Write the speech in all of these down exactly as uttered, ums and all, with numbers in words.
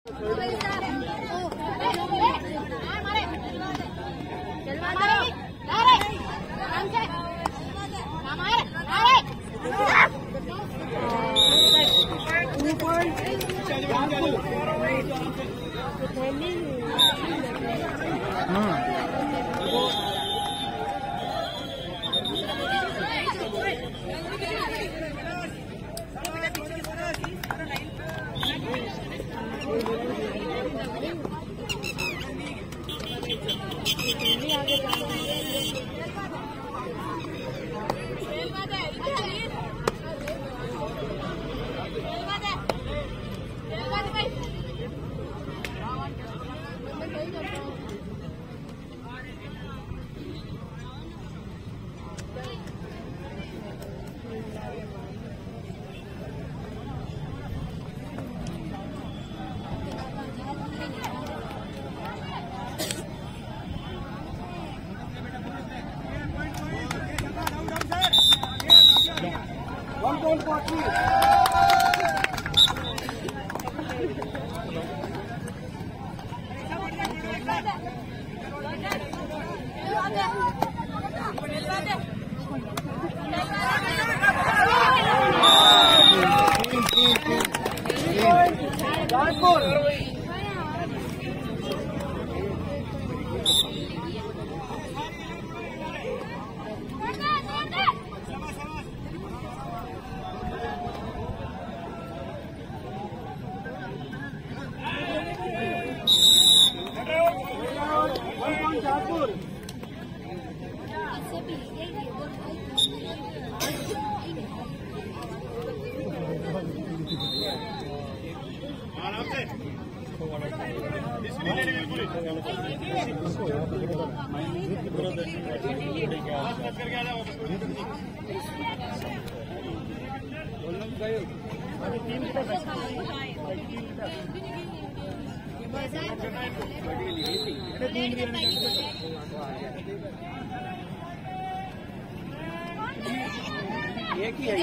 एक ही है,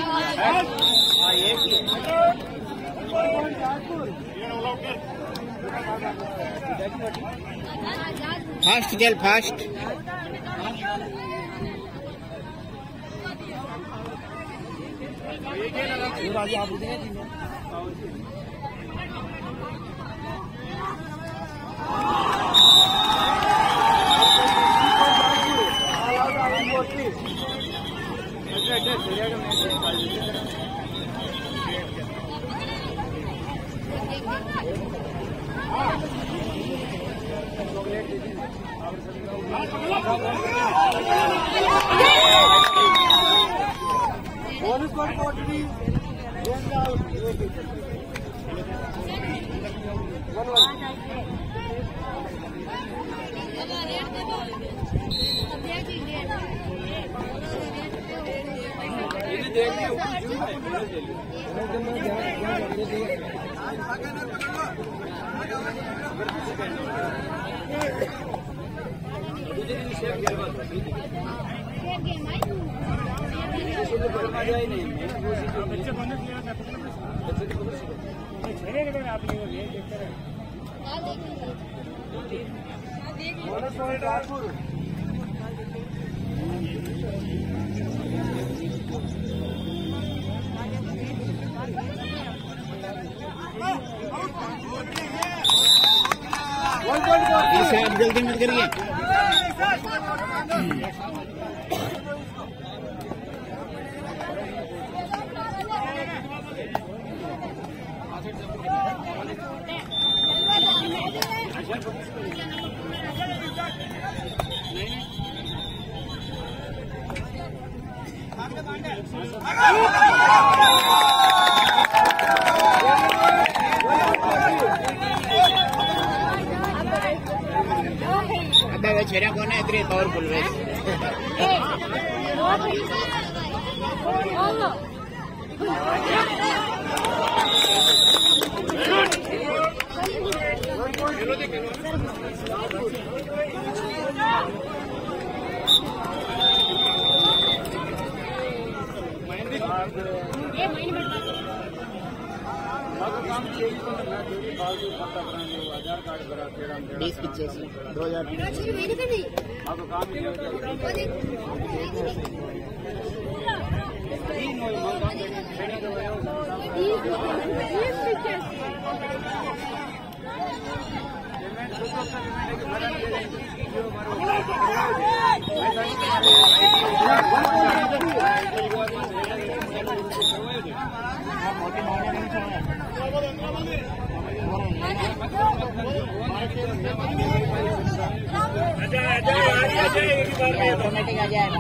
हाँ एक ही है। फास्ट चल फास्ट। जल्दी मत करिए। छेड़ा कौन है इतनी पावरफुल है? काम आधार कार्ड करा बीस पच्चीस दो हजार आपको काम ऑटोमेटिक आ जाए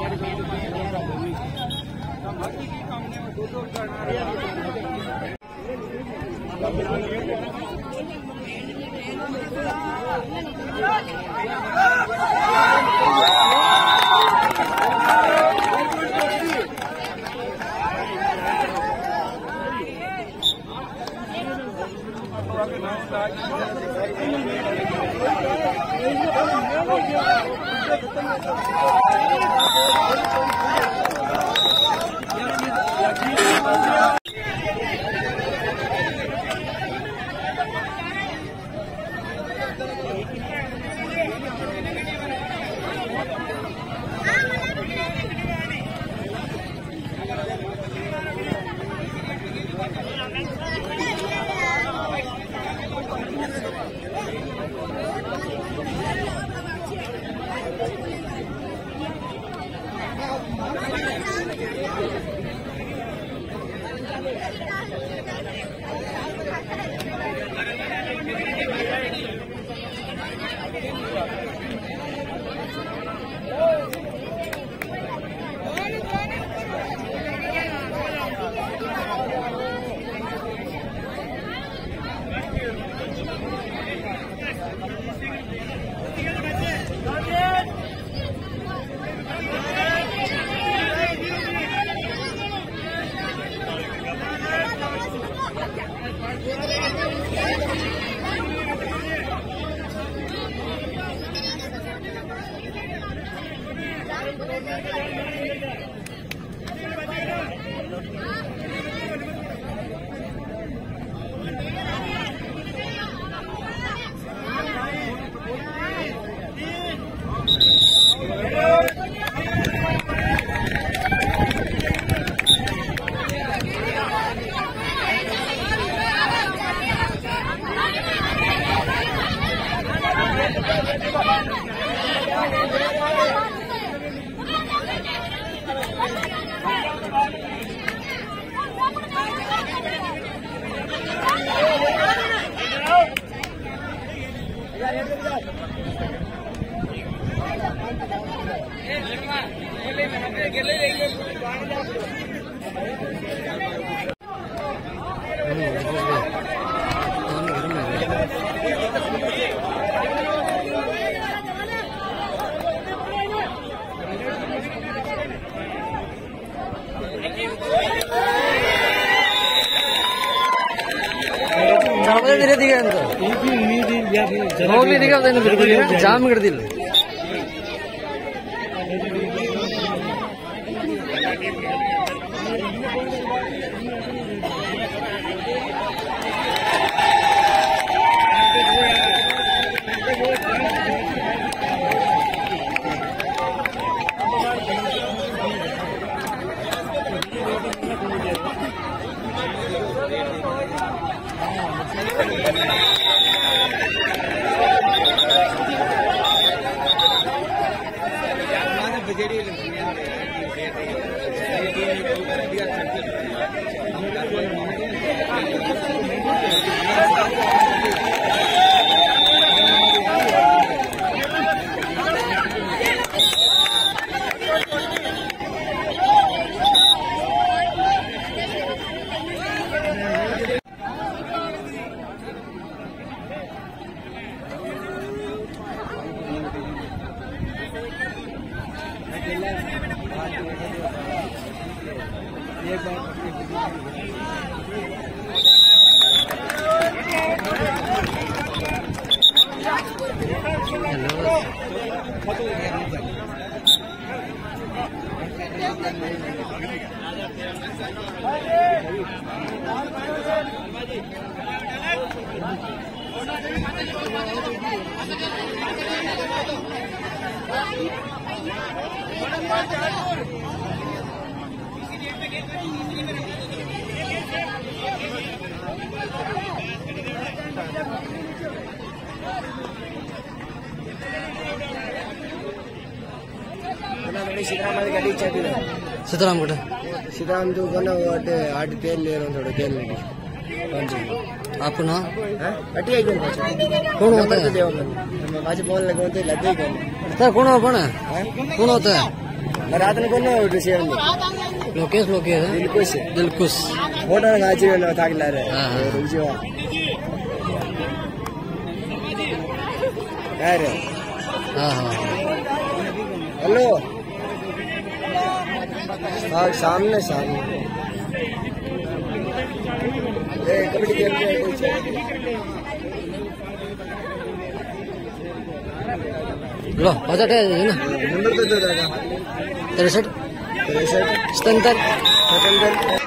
धीरे धीरे ಹೋಗ್ಲಿ ದಿಗ ಜಾಮ್ ಹಿಡಿದಿಲ್ಲ हेलो सीताराम गाड़ी चढ़ी सीताराम कुठे सीताराम तू कोना वाटे आठ तेल ले रहा थोड़ा तेल ले कौन सी आपको ना अटी आई कौन कौन होता है बाजू बोल लगे तो लगे कौन सर कौन कौन है कौन होता है रात में कौन उठ से लोकेश लोकेश है दिलकुश दिलकुश फोटो गाची में थाक ला रहे हाँ, हाँ। रुक जाओ क्या रे हाँ हाँ हेलो हाँ सामने सामने ए कबड्डी खेल रहे लो बजट है ना नंबर तो दे देगा तिरसठ तिरसठ सतहत्तर सतहत्तर